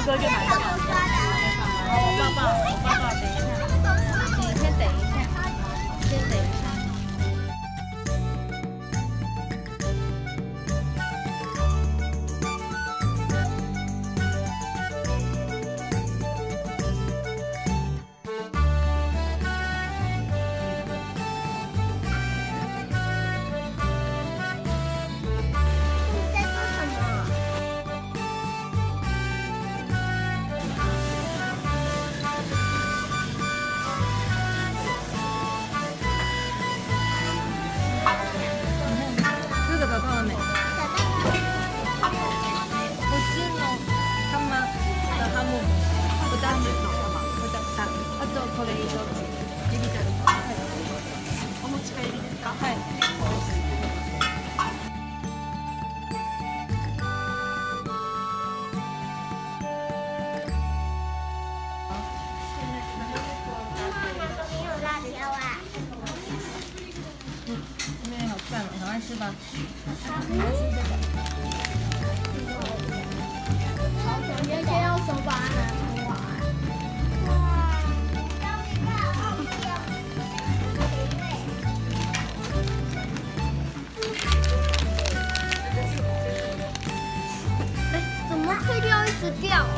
哥就拿下。好，我抱抱，等一下，你先等一下，先等一下。これ一つ。エビタル。はい。お持ち帰りですか？はい。妹妹好赞哦，赶快吃吧。 好想天天用手把它拿出来。怎么会掉一直掉？